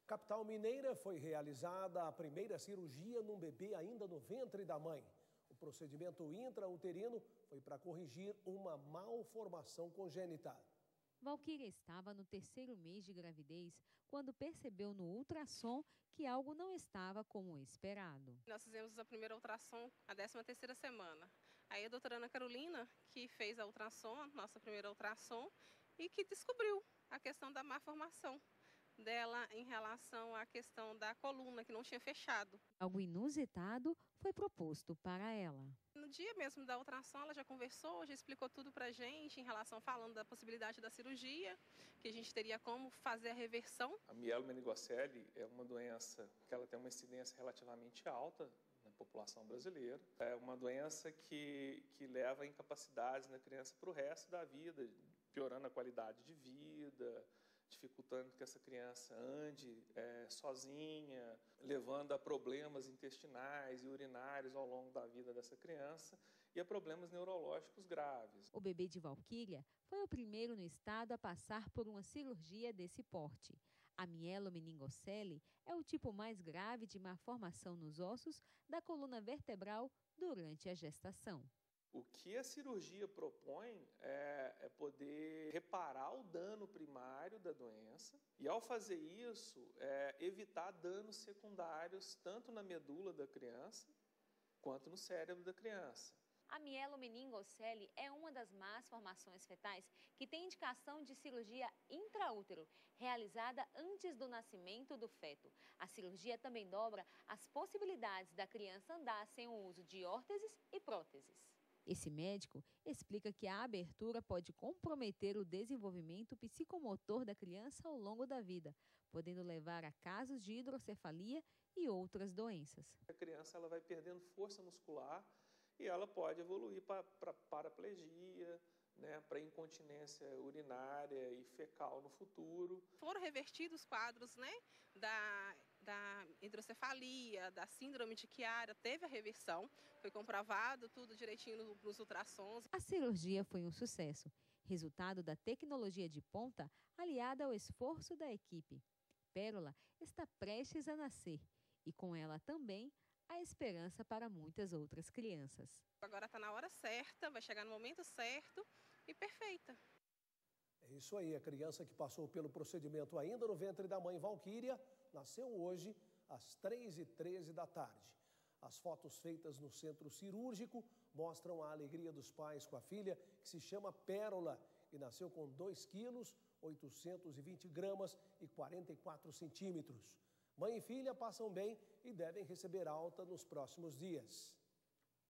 Capital mineira foi realizada a primeira cirurgia num bebê ainda no ventre da mãe. O procedimento intrauterino foi para corrigir uma malformação congênita. Valquíria estava no 3º mês de gravidez quando percebeu no ultrassom que algo não estava como esperado. Nós fizemos a primeira ultrassom a 13ª semana. Aí a doutora Ana Carolina, que fez a ultrassom, nossa primeira ultrassom, e que descobriu a questão da malformação dela em relação à questão da coluna, que não tinha fechado. Algo inusitado foi proposto para ela. No dia mesmo da ultrassom, ela já conversou, já explicou tudo pra gente em relação, falando da possibilidade da cirurgia, que a gente teria como fazer a reversão. A mielomeningocele é uma doença que ela tem uma incidência relativamente alta na população brasileira. É uma doença que leva a incapacidades na criança para o resto da vida, piorando a qualidade de vida, dificultando que essa criança ande sozinha, levando a problemas intestinais e urinários ao longo da vida dessa criança e a problemas neurológicos graves. O bebê de Valquíria foi o primeiro no estado a passar por uma cirurgia desse porte. A mielomeningocele é o tipo mais grave de malformação nos ossos da coluna vertebral durante a gestação. O que a cirurgia propõe é poder reparar o dano primário da doença e, ao fazer isso, evitar danos secundários tanto na medula da criança quanto no cérebro da criança. A mielomeningocele é uma das más formações fetais que tem indicação de cirurgia intraútero, realizada antes do nascimento do feto. A cirurgia também dobra as possibilidades da criança andar sem o uso de órteses e próteses. Esse médico explica que a abertura pode comprometer o desenvolvimento psicomotor da criança ao longo da vida, podendo levar a casos de hidrocefalia e outras doenças. A criança ela vai perdendo força muscular e ela pode evoluir para paraplegia, para incontinência urinária e fecal no futuro. Foram revertidos quadros da hidrocefalia, da síndrome de Chiari, teve a reversão, foi comprovado tudo direitinho nos ultrassons. A cirurgia foi um sucesso, resultado da tecnologia de ponta aliada ao esforço da equipe. Pérola está prestes a nascer e com ela também a esperança para muitas outras crianças. Agora está na hora certa, vai chegar no momento certo e perfeita. É isso aí, a criança que passou pelo procedimento ainda no ventre da mãe Valquíria nasceu hoje às 3h13 da tarde. As fotos feitas no centro cirúrgico mostram a alegria dos pais com a filha, que se chama Pérola e nasceu com 2 quilos, 820 gramas e 44 centímetros. Mãe e filha passam bem e devem receber alta nos próximos dias.